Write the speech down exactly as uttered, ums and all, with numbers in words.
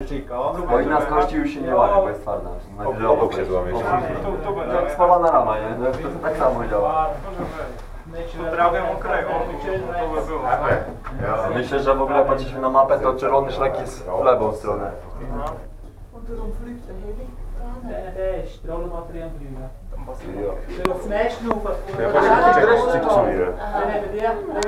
Bo inna z kości już się nie łamie, bo jest twarda. Obok się złamie. Jak spawana rama, nie? No, to tak samo działa. Pozdrawiam Ukrainę. To by było. Myślę, że w ogóle patrzyliśmy na mapę, to czerwony szlak jest w lewą stronę. Nee, der ist Rollenmaterial drüber. Ja. Das nächste noch. Ja właśnie dreszczyk czuję. Dann haben wir